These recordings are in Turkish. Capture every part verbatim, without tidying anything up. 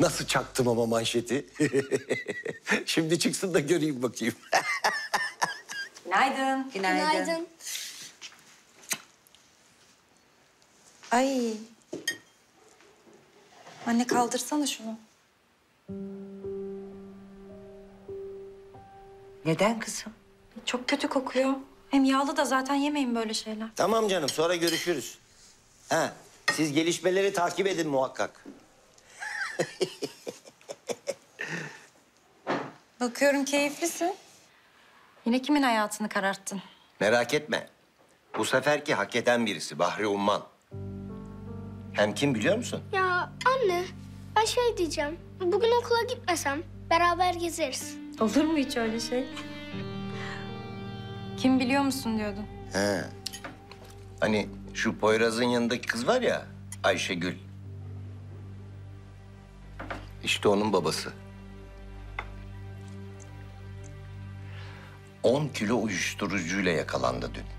Nasıl çaktım ama manşeti. Şimdi çıksın da göreyim bakayım. Günaydın. Günaydın. Günaydın. Ay. Anne kaldırsana şunu. Neden kızım? Çok kötü kokuyor. Hem yağlı da zaten yemeyin böyle şeyler. Tamam canım, sonra görüşürüz. Ha, siz gelişmeleri takip edin muhakkak. Bakıyorum keyiflisin. Yine kimin hayatını kararttın? Merak etme. Bu seferki hak eden birisi, Bahri Umman. Hem kim biliyor musun? Ya anne, ben şey diyeceğim. Bugün okula gitmesem beraber gezeriz. Olur mu hiç öyle şey? Kim biliyor musun diyordun. He. Hani şu Poyraz'ın yanındaki kız var ya, Ayşegül. İşte onun babası. On kilo uyuşturucuyla yakalandı dün.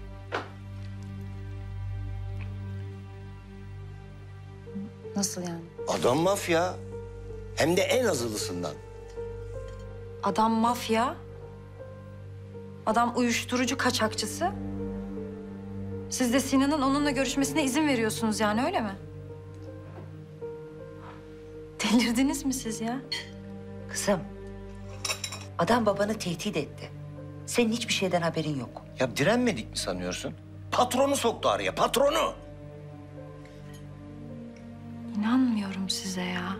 Nasıl yani? Adam mafya. Hem de en azılısından. Adam mafya. Adam uyuşturucu kaçakçısı. Siz de Sinan'ın onunla görüşmesine izin veriyorsunuz yani, öyle mi? Delirdiniz mi siz ya? Kızım, adam babanı tehdit etti. Senin hiçbir şeyden haberin yok. Ya direnmedik mi sanıyorsun? Patronu soktu araya, patronu. İnanmıyorum size ya.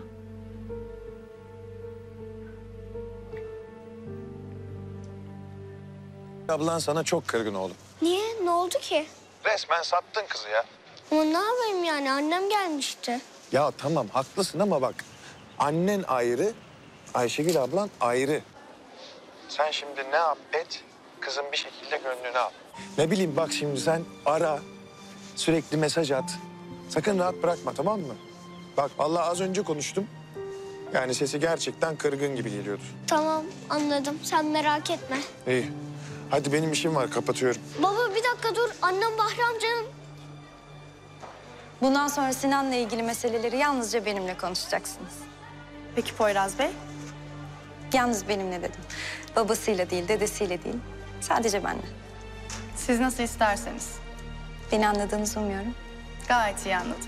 Ablan sana çok kırgın oğlum. Niye? Ne oldu ki? Resmen sattın kızı ya. Ama ne yapayım yani? Annem gelmişti. Ya tamam haklısın ama bak annen ayrı, Ayşegül ablan ayrı. Sen şimdi ne yap et, kızın bir şekilde gönlünü al. Ne bileyim bak şimdi sen ara, sürekli mesaj at. Sakın rahat bırakma, tamam mı? Bak vallahi az önce konuştum. Yani sesi gerçekten kırgın gibi geliyordu. Tamam, anladım. Sen merak etme. İyi. Hadi benim işim var, kapatıyorum. Baba bir dakika dur. Annem Bahri amcanın... Bundan sonra Sinan'la ilgili meseleleri yalnızca benimle konuşacaksınız. Peki Poyraz Bey? Yalnız benimle dedim. Babasıyla değil, dedesiyle değil. Sadece benimle. Siz nasıl isterseniz. Beni anladığınızı umuyorum. Gayet iyi anladım.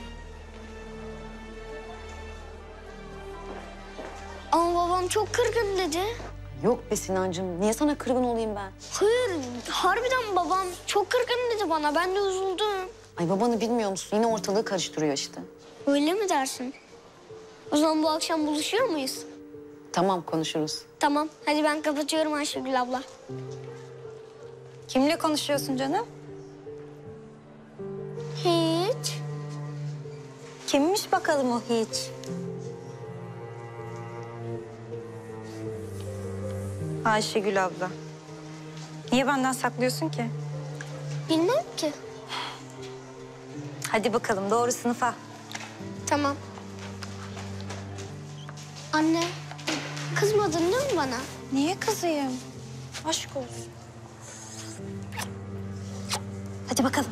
Ama babam çok kırgın dedi. Yok be Sinancığım, niye sana kırgın olayım ben? Hayır, harbiden babam çok kırgın dedi bana. Ben de üzüldüm. Ay babanı bilmiyor musun? Yine ortalığı karıştırıyor işte. Öyle mi dersin? O zaman bu akşam buluşuyor muyuz? Tamam, konuşuruz. Tamam, hadi ben kapatıyorum Ayşegül abla. Kimle konuşuyorsun canım? Hiç. Kimmiş bakalım o hiç? Ayşegül abla. Niye benden saklıyorsun ki? Bilmem ki. Hadi bakalım doğru sınıfa. Tamam. Anne, kızmadın değil mi bana? Niye kızayım? Aşk olsun. Hadi bakalım.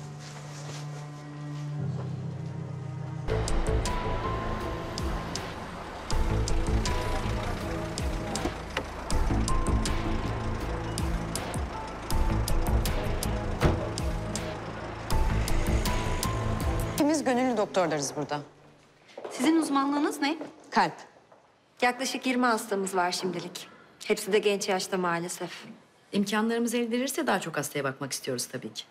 Hepimiz gönüllü doktorlarız burada. Sizin uzmanlığınız ne? Kalp. Yaklaşık yirmi hastamız var şimdilik. Hepsi de genç yaşta maalesef. İmkanlarımız el verirse daha çok hastaya bakmak istiyoruz tabii ki.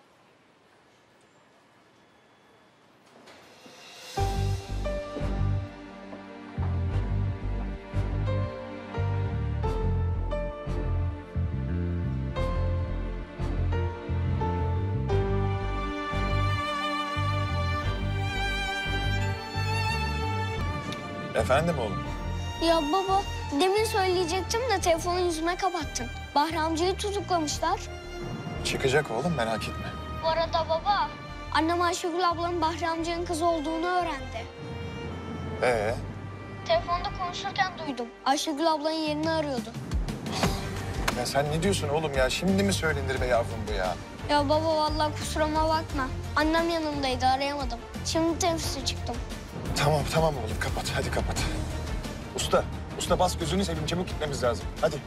Efendim oğlum? Ya baba, demin söyleyecektim de telefonu yüzüme kapattın. Bahri amcayı tutuklamışlar. Çıkacak oğlum, merak etme. Bu arada baba, annem Ayşegül ablanın Bahri amcanın kızı olduğunu öğrendi. Ee, Telefonda konuşurken duydum. Ayşegül ablanın yerini arıyordu. ya sen ne diyorsun oğlum ya? Şimdi mi söylenir be yavrum bu ya? Ya baba vallahi kusuruma bakma. Annem yanımdaydı, arayamadım. Şimdi teneffüse çıktım. Tamam tamam oğlum, kapat. Hadi kapat. Usta, usta bas gözünü seveyim. Çabuk gitmemiz lazım. Hadi.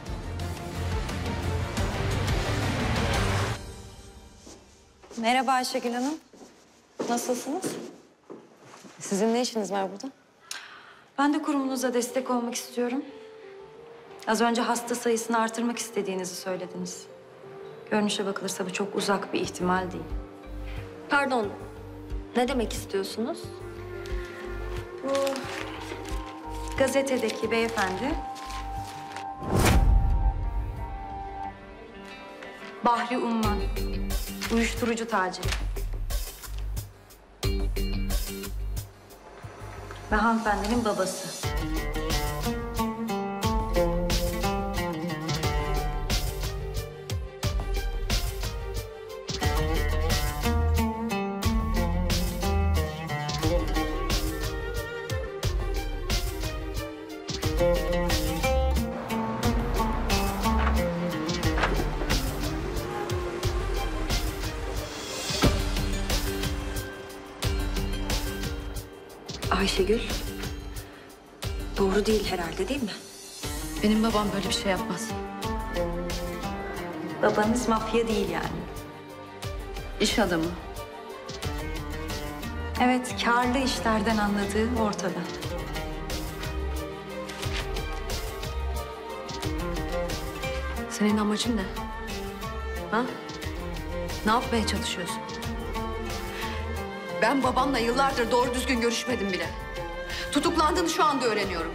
Merhaba Ayşegül Hanım. Nasılsınız? Sizin ne işiniz var burada? Ben de kurumunuza destek olmak istiyorum. Az önce hasta sayısını artırmak istediğinizi söylediniz. Görünüşe bakılırsa bu çok uzak bir ihtimal değil. Pardon, ne demek istiyorsunuz? Bu gazetedeki beyefendi Bahri Umman, uyuşturucu taciri. Ve hanımefendinin babası. Ayşegül, doğru değil herhalde değil mi? Benim babam böyle bir şey yapmaz. Babanız mafya değil yani. İş adamı. Evet, karlı işlerden anladığı ortada. Senin amacın ne? Ha? Ne yapmaya çalışıyorsun? Ben babamla yıllardır doğru düzgün görüşmedim bile. Tutuklandığını şu anda öğreniyorum.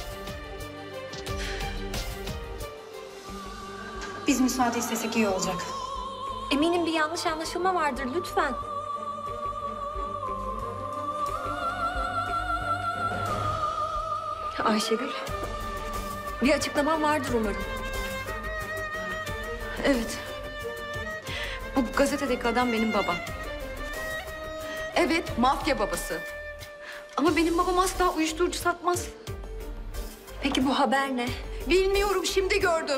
Biz müsaade istesek iyi olacak. Eminim bir yanlış anlaşılma vardır lütfen. Ayşegül, bir açıklaman vardır umarım. Evet. Bu gazetedeki adam benim babam. Evet, mafya babası. Ama benim babam asla uyuşturucu satmaz. Peki bu haber ne? Bilmiyorum, şimdi gördüm.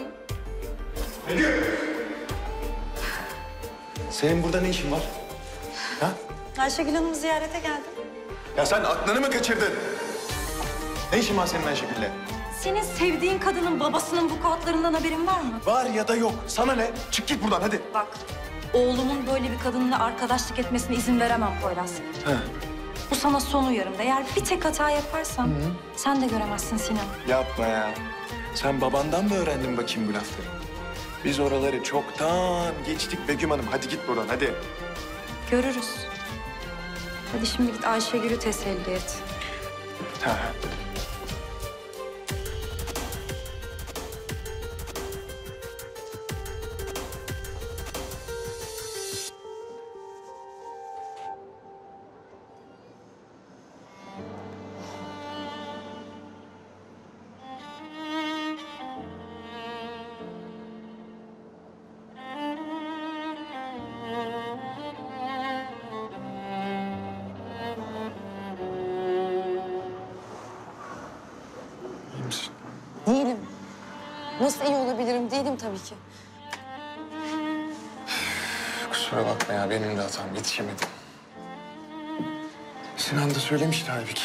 Senin burada ne işin var? Ha? Ayşegül Hanım'ı ziyarete geldim. Ya sen aklını mı kaçırdın? Ne işin var senin Ayşegül'le? Senin sevdiğin kadının babasının bu kağıtlarından haberin var mı? Var ya da yok. Sana ne? Çık git buradan hadi. Bak, oğlumun böyle bir kadınla arkadaşlık etmesine izin veremem Poyraz. Ha. Bu sana son uyarımda. Eğer bir tek hata yaparsan sen de göremezsin Sinan. Yapma ya. Sen babandan mı öğrendin bakayım bu lafları? Biz oraları çoktan geçtik Begüm Hanım. Hadi git buradan hadi. Görürüz. Hadi şimdi git Ayşegül'ü teselli et. Ha. İyi misin? Değilim. Nasıl iyi olabilirim? Değilim tabii ki. Kusura bakma ya benim de hatam. Yetişemedim. Sinan da söylemişti halbuki.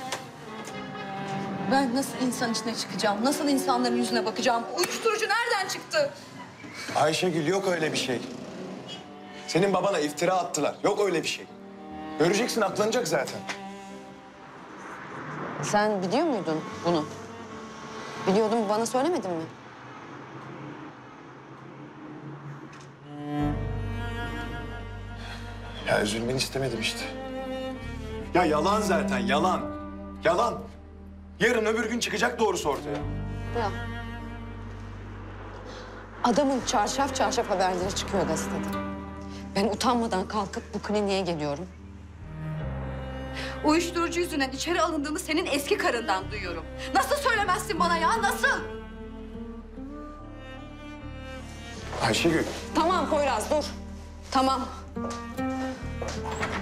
Ben nasıl insan içine çıkacağım? Nasıl insanların yüzüne bakacağım? Uyuşturucu nereden çıktı? Ayşegül yok öyle bir şey. Senin babana iftira attılar. Yok öyle bir şey. Göreceksin aklanacak zaten. Sen biliyor muydun bunu? Biliyordun, bana söylemedin mi? Ya üzülmeni istemedim işte. Ya yalan zaten yalan. Yalan. Yarın öbür gün çıkacak doğrusu ortaya. Ya. Adamın çarşaf çarşaf haberleri çıkıyor gazetede. Ben utanmadan kalkıp bu kliniğe geliyorum. Uyuşturucu yüzünden içeri alındığını senin eski karından duyuyorum. Nasıl söylemezsin bana ya, nasıl? Ayşegül. Tamam Poyraz, dur. Tamam.